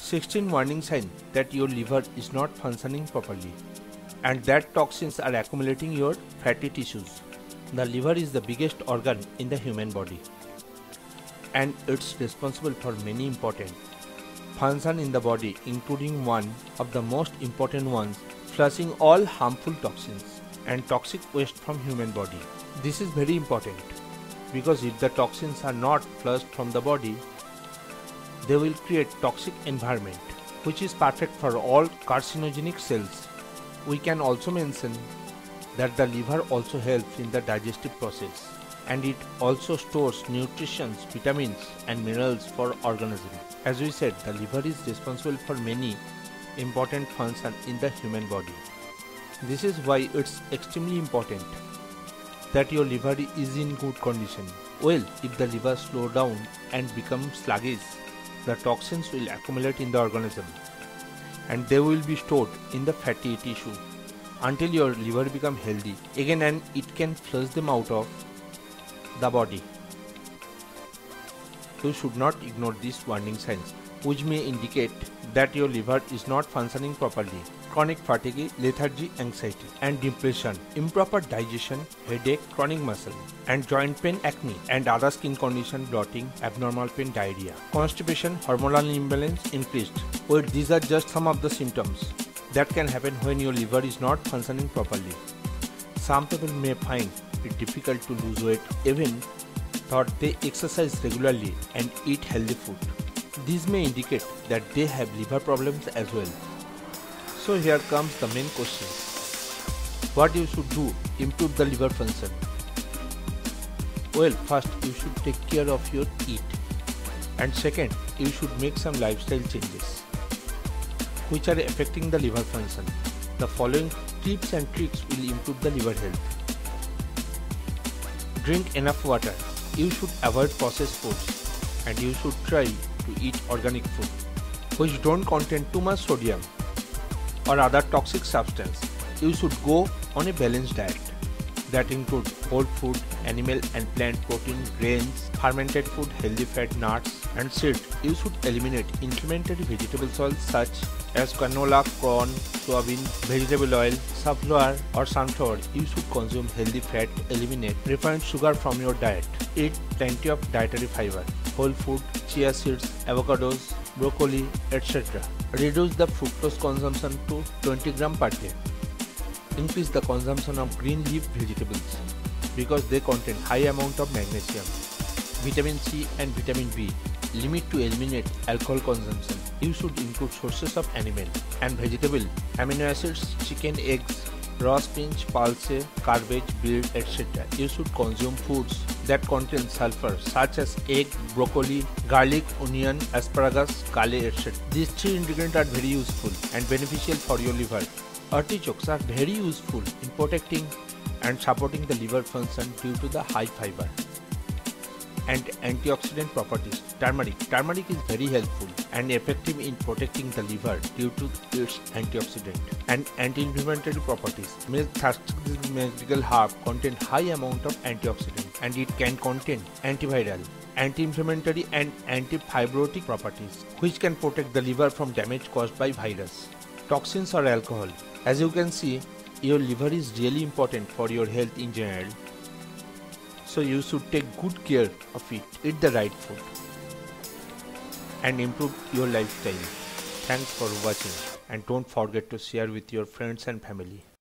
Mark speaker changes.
Speaker 1: 16 warning signs that your liver is not functioning properly and that toxins are accumulating your fatty tissues. The liver is the biggest organ in the human body and it's responsible for many important functions in the body, including one of the most important ones, flushing all harmful toxins and toxic waste from human body. This is very important because if the toxins are not flushed from the body, they will create toxic environment which is perfect for all carcinogenic cells. We can also mention that the liver also helps in the digestive process and it also stores nutrition, vitamins and minerals for organism. As we said, the liver is responsible for many important functions in the human body. This is why it's extremely important that your liver is in good condition. Well, if the liver slows down and becomes sluggish, the toxins will accumulate in the organism and they will be stored in the fatty tissue until your liver becomes healthy again and it can flush them out of the body. You should not ignore these warning signs which may indicate that your liver is not functioning properly. Chronic fatigue, lethargy, anxiety and depression, improper digestion, headache, chronic muscle and joint pain, acne and other skin condition, bloating, abnormal pain, diarrhea, constipation, hormonal imbalance increased. Well, these are just some of the symptoms that can happen when your liver is not functioning properly. Some people may find it difficult to lose weight even though they exercise regularly and eat healthy food. These may indicate that they have liver problems as well. So here comes the main question. What you should do to improve the liver function? Well, first you should take care of your eat. And second, you should make some lifestyle changes which are affecting the liver function. The following tips and tricks will improve the liver health. Drink enough water. You should avoid processed foods and you should try to eat organic food which don't contain too much sodium or other toxic substance. You should go on a balanced diet that includes whole food, animal and plant protein, grains, fermented food, healthy fat, nuts and seeds. You should eliminate inflammatory vegetable oils such as canola, corn, soybean, vegetable oil, safflower or sunflower. You should consume healthy fat, eliminate refined sugar from your diet. Eat plenty of dietary fiber, whole food, chia seeds, avocados, broccoli, etc. Reduce the fructose consumption to 20 grams per day. Increase the consumption of green leaf vegetables because they contain high amount of magnesium, vitamin C and vitamin B. Limit to eliminate alcohol consumption. You should include sources of animal and vegetable amino acids, chicken, eggs, raw spinach, pulse, cabbage, beet, etc. You should consume foods that contain sulfur such as egg, broccoli, garlic, onion, asparagus, kale, etc. These three ingredients are very useful and beneficial for your liver. Artichokes are very useful in protecting and supporting the liver function due to the high fiber and antioxidant properties. Turmeric is very helpful and effective in protecting the liver due to its antioxidant and anti-inflammatory properties. This medical herb contains high amount of antioxidant and it can contain antiviral, anti-inflammatory and anti-fibrotic properties which can protect the liver from damage caused by virus, toxins or alcohol. As you can see, your liver is really important for your health in general. So you should take good care of it, eat the right food and improve your lifestyle. Thanks for watching and don't forget to share with your friends and family.